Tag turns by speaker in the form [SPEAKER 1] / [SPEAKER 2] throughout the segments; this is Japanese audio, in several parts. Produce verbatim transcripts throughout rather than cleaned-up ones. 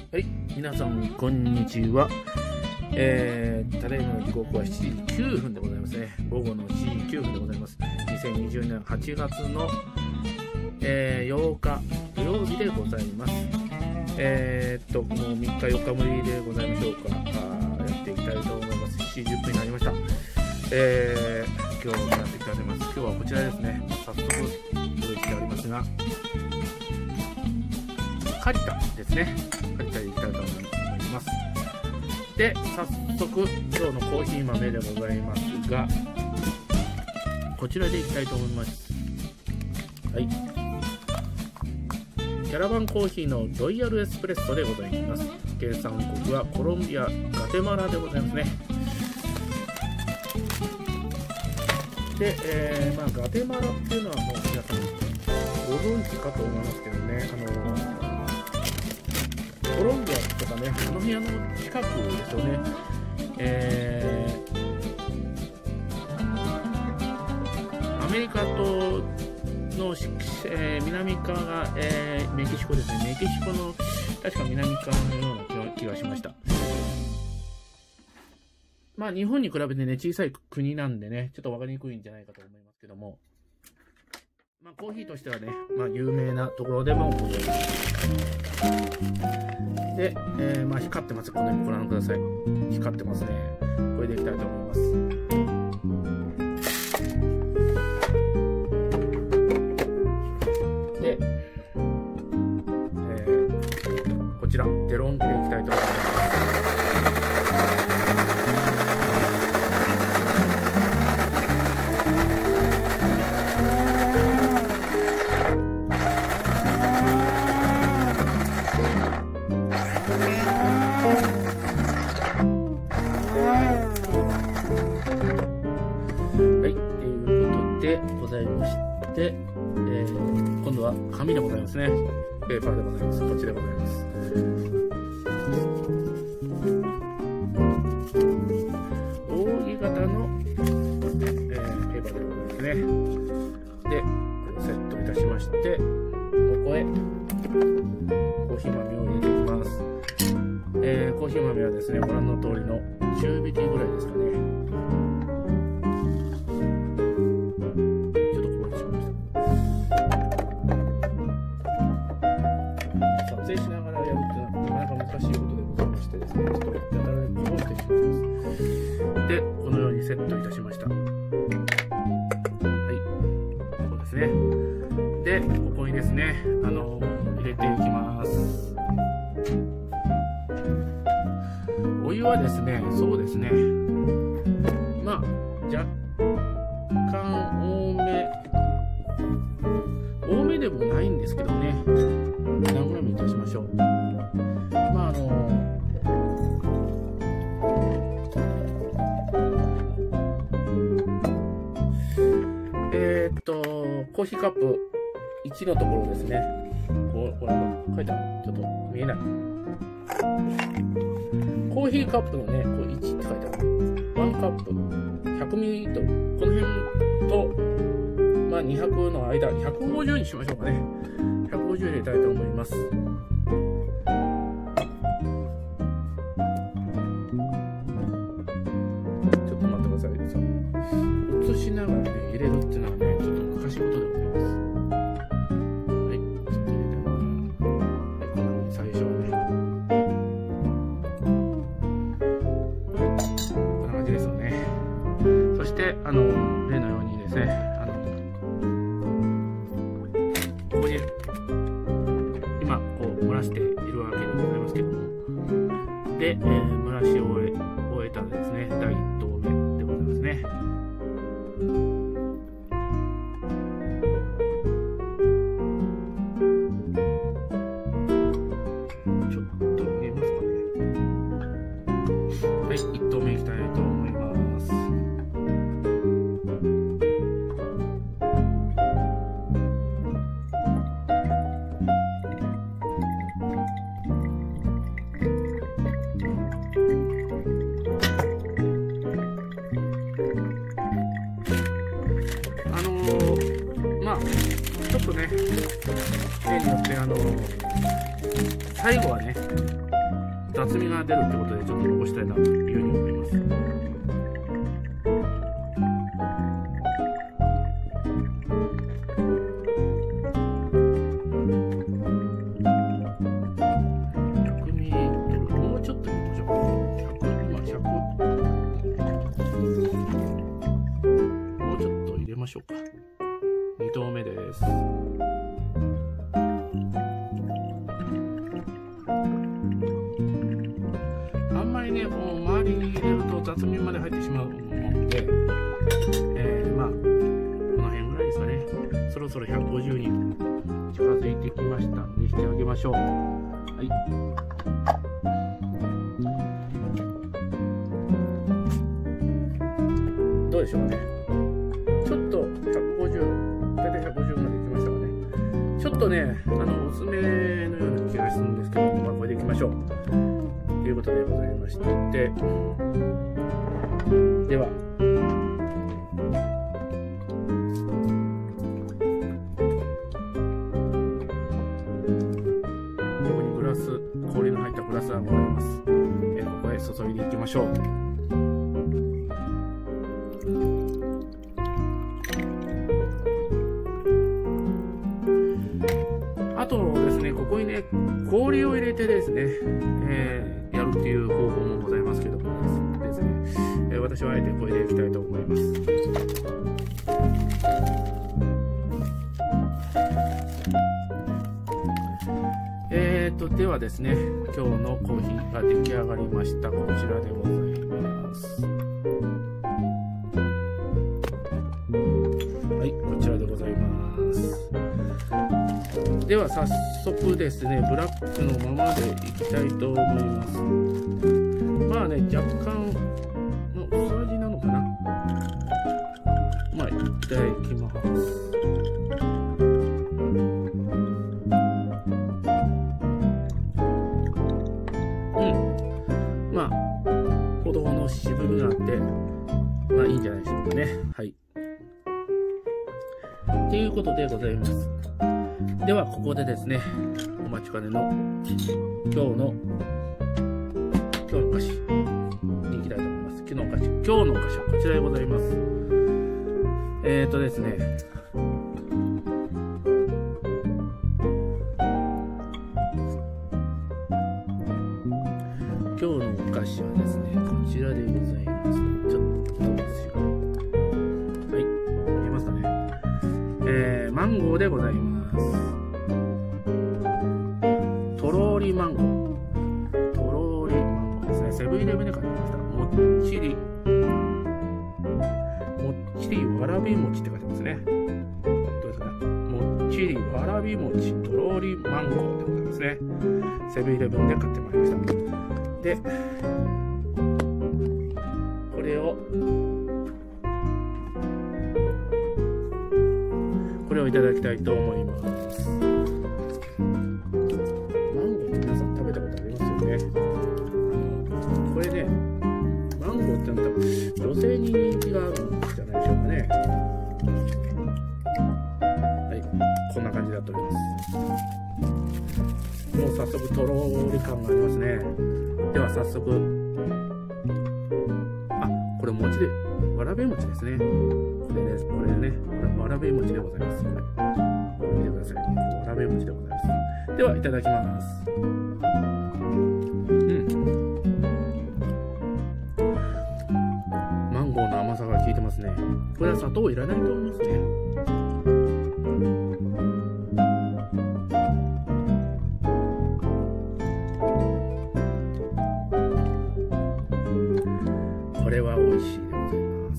[SPEAKER 1] はい、皆さんこんにちは。えー、ただいまの時刻はしちじきゅうふんでございますね。午後のしちじきゅうふんでございます。にせんにじゅうねんはちがつの、えー、ようか土曜日でございます。えー、っともうみっかよっかぶりでございましょうか。あやっていきたいと思います。しちじじゅっぷんになりました。えー、今日やっていきたいと思います。今日はこちらですね。早速用意してありますが、カリタですね。カリタでいきたいと思います。で、早速今日のコーヒー豆でございますが、こちらでいきたいと思います。はい。キャラバンコーヒーのロイヤルエスプレッソでございます。原産国はコロンビア、ガテマラでございますね。で、えー、まあガテマラっていうのはもう皆さんご存知かと思いますけどね、あのコロンビアとかね、あの辺の近くですよね。えー、アメリカとの、えー、南側が、えー、メキシコですね。メキシコの確か南側のような気がしました。まあ日本に比べてね、小さい国なんでね、ちょっと分かりにくいんじゃないかと思いますけども、まあコーヒーとしてはね、まあ有名なところでもございます。で、えー、まあ光ってます。このようにご覧ください。光ってますね。これでいきたいと思います。で、えー、こちらデロンギでいきたいと思います。でございまして、えー、今度は紙でございますね。ペーパーでございます。こっちでございます。扇形の、えー、ペーパーでございますね。で、これをセットいたしまして、ここへコーヒー豆を入れていきます。えー、コーヒー豆はですね、ご覧の通りの中引きぐらいですかね。で、このようにセットいたしました。はい、ここですね。で、ここにですね、あのー、入れていきます。お湯はですね、そうですね、まあ若干多め多めでもないんですけどね、何グラムいたしましょう。まああのーえー、っとコーヒーカップいちのところですね。こう、これ書いてある。ちょっと見えない。コーヒーカップのね、こういちって書いてある。ワンカップひゃくミリリットル。この辺と、まあにひゃくの間、ひゃくごじゅうにしましょうかね。ひゃくごじゅう入れたいと思います。ちょっと待ってください。映しながらね、入れるっていうのはね、ちょっと難しいことでございます。はい、ちょっと入れてもらう。はい、こんな風に最初はね。はい、こんな感じですよね。そして、あの、例のようにですね、あの、ここに、今、こう、蒸らしているわけでございますけども、で、えー、蒸らしを終え、終えたらですね、だいいっとうめでございますね。ちょっと見えますかね。はい、いっとうめいきたいと思います。あのー、まあちょっとね、例によってあのー、最後はね、 雑味が出るってことでちょっと残したいなというふうに思います。ひゃくミリリットル、もうちょっと入れましょうか。ひゃく、今ひゃく、もうちょっと入れましょうか。にとうめです。あんまりね、こう周りに入れると雑味まで入ってしまうので、えー、まあこの辺ぐらいですかね。そろそろひゃくごじゅうに近づいてきましたんでしてあげましょう。はい。どうでしょうかね。ちょっとひゃくごじゅう、大体ひゃくごじゅうまでいきましたかね。ちょっとね、あの薄めのような気がするんですけど、まあこれでいきましょう。ということでございまして、では、ここにグラス、氷の入ったグラスがございます。えここへ注いでいきましょう。あとですね、ここにね、氷を入れてですね、えー、やるっていう方法もございますけどもですね、えー、私はあえてこれでいきたいと思います。えーと、ではですね、今日のコーヒーが出来上がりました。こちらでございます。はい、こちらでございます。では早速ですね、ブラックのままでいきたいと思います。まあね、若干の薄味なのかな。まあいただきます。うん、まあほどほどの渋みがあって、まあいいんじゃないでしょうかね。はい、ということでございます。ではここでですね、お待ちかねの今日の今日のお菓子に行きたいと思います。今日のお菓子、今日のお菓子はこちらでございます。えーとですね、今日のお菓子はですね、こちらでございます。ちょっとですよ。はい、見えますかね。えー、マンゴーでございます。とろーりマンゴー。とろーりマンゴーですね。セブンイレブンで買ってました。もっちり、もっちりわらび餅って書いてますね。どうですかね。もっちりわらび餅、とろーりマンゴーでございますね。セブンイレブンで買ってまいりました。で、これを、これをいただきたいと思います。マンゴーって皆さん食べたことありますよね。これね、マンゴーってのは女性に人気があるんじゃないでしょうかね。はい、こんな感じになっております。もう早速とろーり感がありますね。では早速、あ、これ餅で、わらび餅ですね。これね、これね、わらび餅でございます。これ見てください。わらび餅でございます。では、いただきます。うん。マンゴーの甘さが効いてますね。これは砂糖いらないと思いますね。これは美味しいでございます。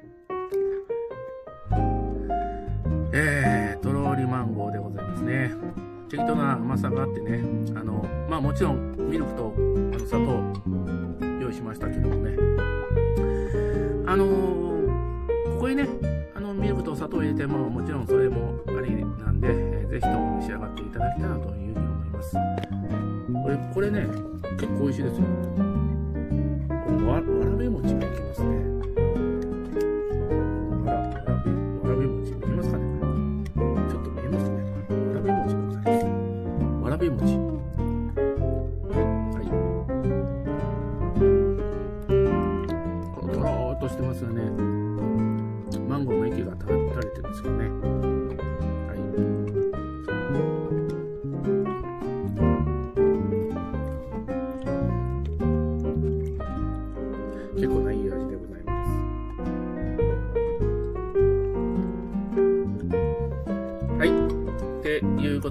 [SPEAKER 1] えー、とろーりマンゴーでございますね。適当な甘さがあってね、あの、まあもちろんミルクとあの砂糖用意しましたけどもね、あのー、ここにね、あのミルクと砂糖入れてももちろんそれもありなんで、えー、ぜひとも召し上がっていただきたいなというふうに思います。これ、これね、結構美味しいですよ。わ, わらび餅がいきますね。わら、わらび、わらび餅見えますかね。ちょっと見えますかね。わらび餅でございます。わらび餅。はい。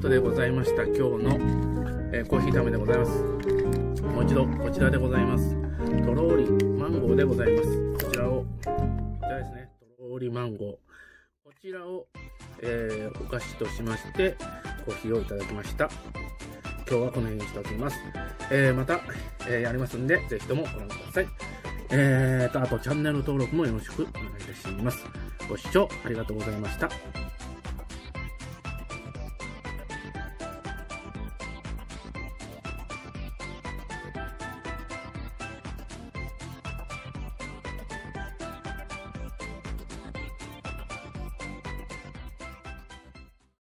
[SPEAKER 1] ことでございました。今日の、えー、コーヒータイムでございます。もう一度こちらでございます。とろーりマンゴーでございます。こちらを、こちらですね。とろーりマンゴー。こちらを、えー、お菓子としまして、コーヒーをいただきました。今日はこの辺にしておきます。えー、また、えー、やりますんで、ぜひともご覧ください。えーと、あとチャンネル登録もよろしくお願いいたします。ご視聴ありがとうございました。